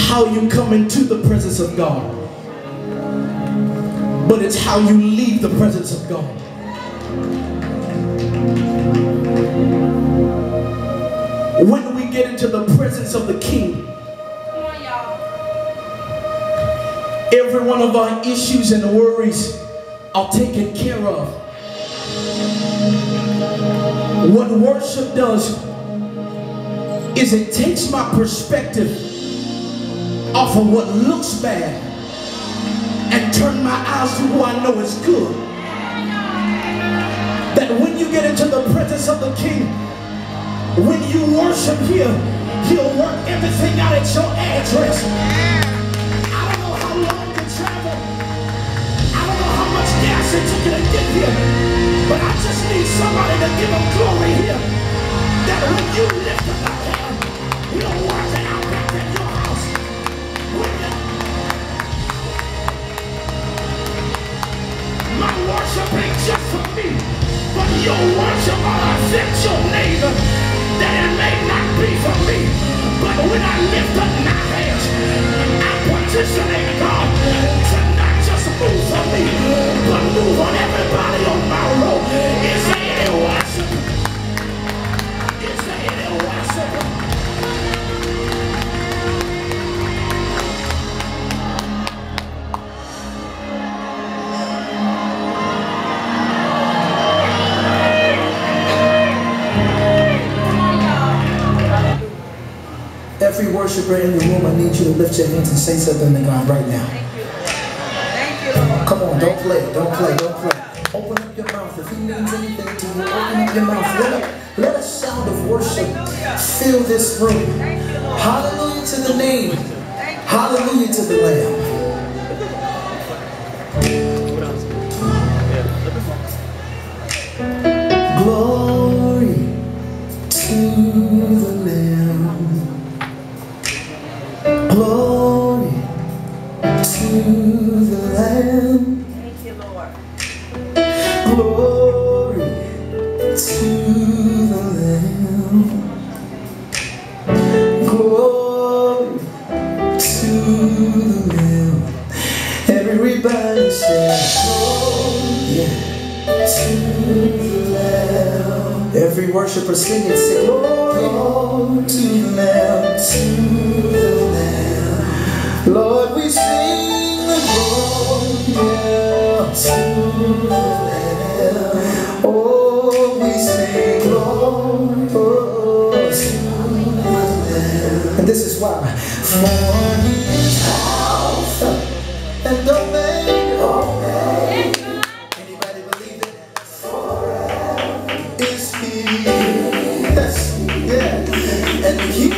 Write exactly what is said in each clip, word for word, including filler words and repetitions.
how you come into the presence of God, but it's how you leave the presence of God. When we get into the presence of the King, every one of our issues and worries are taken care of. What worship does is it takes my perspective off of what looks bad and turn my eyes to who I know is good. That when you get into the presence of the King, when you worship Him, He'll work everything out at your address. I don't know how long you travel. I don't know how much gas it took you to get here. But I just need somebody to give Him glory here. That when you lift up a hand, He'll work it out back in your house. When you... My worship ain't just for me, but your worship will affect your neighbor. That it may not be for me, but when I lift up my hands, I petitionate God to not just move for me, but move on everybody on my road. Is there any worship? Is there any worship? Every worshiper in the room, I need you to lift your hands and say something to God right now. Thank you. Thank you, Lord. Come on, don't play, don't play, don't play. Open up your mouth. If He means anything to you, open up your mouth. Let a, let a sound of worship fill this room. Hallelujah to the name. Hallelujah to the Lamb. Glory to the Lamb. Glory to the Lamb. Thank you, Lord. Glory to the Lamb. Glory to the Lamb. Everybody say, glory to the Lamb. Every worshiper sing it, say, glory to the Lamb. To the Lamb. Lord, we sing the glory to the Lamb. Oh, we sing glory to the Lamb. And this is why. For He is Alpha and Omega. Anybody believe it? Forever is He. Yes, yeah. And He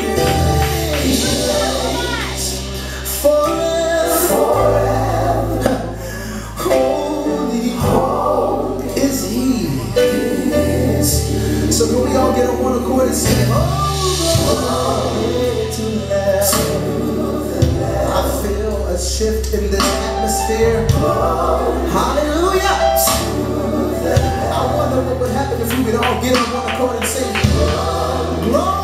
forever, forever, holy, holy is He. Yes. So can we all get on one accord and sing, oh, glory to the Lamb. I feel a shift in this atmosphere. Hallelujah. I wonder what would happen if we could all get on one accord and sing, glory.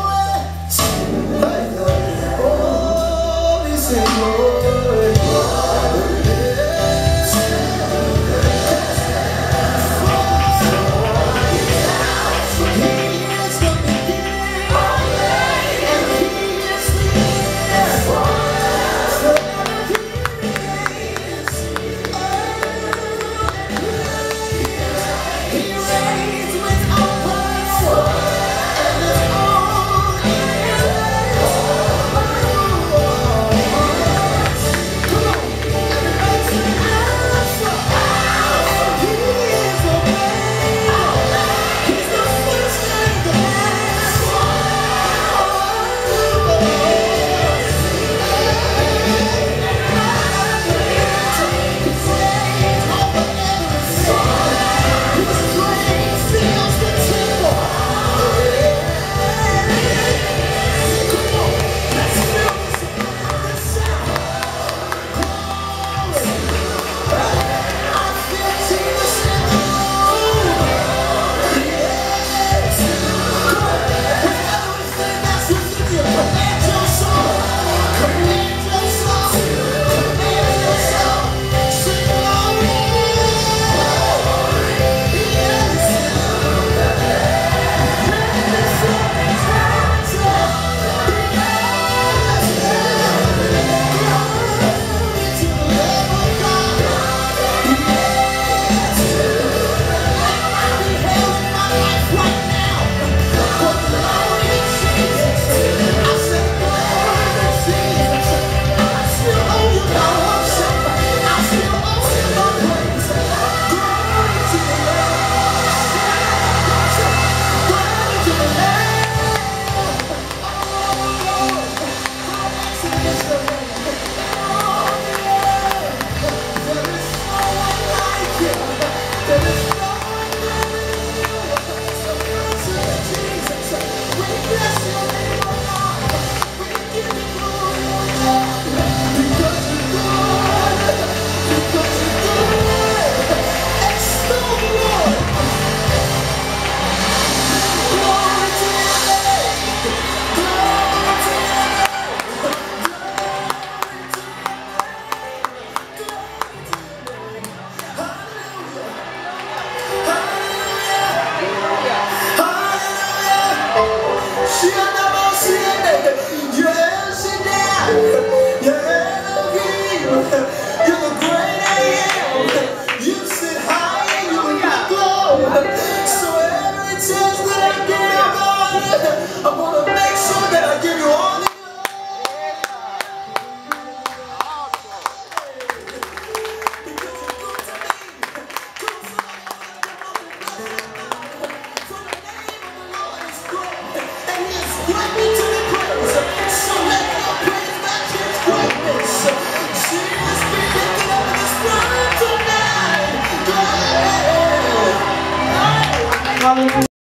Hallelujah.